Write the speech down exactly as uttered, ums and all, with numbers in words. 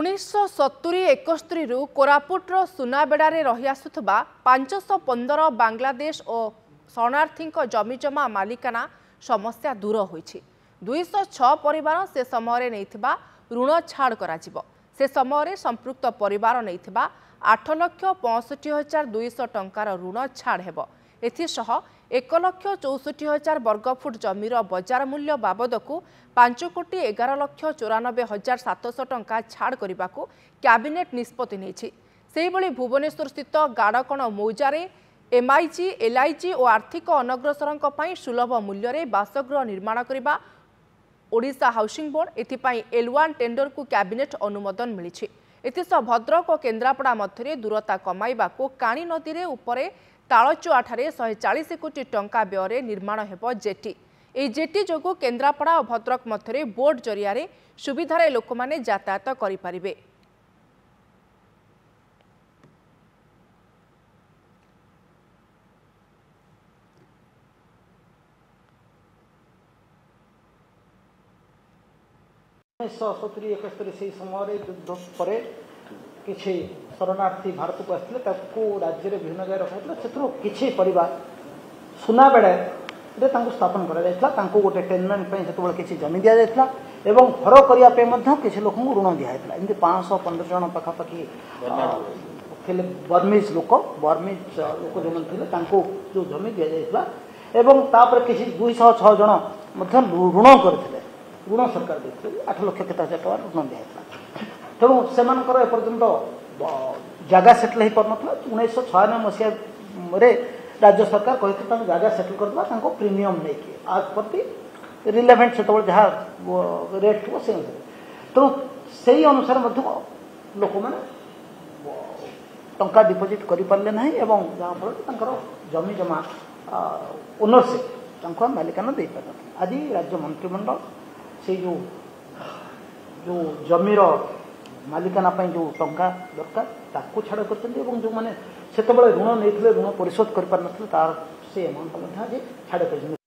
उन्नीस सत्तरी एकस्तरी रु कोरापुटर सुनाबेड़े रही आसुवा पांचश पंदर बांग्लादेश और शरणार्थी जमीजमा मालिकाना समस्या दूर होईछि। दुईश छ परिवार से समय नहीं ऋण छाड़ करा से समय संपृक्त परिवार नहीं आठ लक्ष पैंसठ हजार दुईश टंकार ऋण छाड़ हेब। एथिसह एक लक्ष चौसठ हजार वर्गफुट जमीर बजार मूल्य बाबद को पांच कोटी एगार लक्ष चौरानबे हजार सातश टंका छाड़ करने को कैबिनेट निष्पत्ति नहीं। से भली भुवनेश्वर स्थित गाड़कण मौजारे एमआईजी एलआईजी और आर्थिक अनग्रसर सुलभ मूल्य बासगृह निर्माण करने ओडिशा हाउसिंग बोर्ड एथिपाई एल वन टेंडर को कैबिनेट अनुमोदन मिली। एथिसह भद्रक और केन्द्रापड़ा मध्य दूरता कमाइबा को काणी नदी रे उपरे तालचुआठारे शहे चालीस कोटी टंका व्यय निर्माण हेब जेटी। ए जेटी जोगु केन्द्रापड़ा और भद्रक मध्य बोट जरिया सुविधार लोक माने यातायात करें। उन्नीस सत्तरी एकस्तरी से समय युद्ध पर किसी शरणार्थी भारत को आसते राज्य में विभिन्न जगह रखा से किसी परिवार सुनाबेड़े स्थापन कर गोटे टेनमेंट से किसी जमी दि जाता एवं घर करने किसी लोक ऋण दिखाई एमती पाँच सौ पंद्रह जन पखापाखि थे बर्मिज लोक बर्मिज लोक जो थे जो जमी दि जाता एवं तापर किसी दुईश छः जन ऋण करते ऋण सरकार देते आठ लक्ष केत हजार टका ऋण दिखाई तेणु से एपर्यंत जगह सेटल हो पार उन्नीस छयानबे मसीह राज्य सरकार कहते जगह सेटल करदेवा प्रीमियम नहीं आज प्रति रिलेवेंट से जहाँ रेट थो से तेणु से अनुसार लोक मैंने टंका डिपोजिट करें ना जहाँफल जमी जमा ओनरशिप मालिकाना दे पार आज राज्य मंत्रिमंडल से जो जो जमीर मालिकाना जो टंका दरकार ताकू छाड़ कर जो मैंने से ऋण नहीं ऋण परिशोध कर पार तार से अमाउंट छाड़ कर।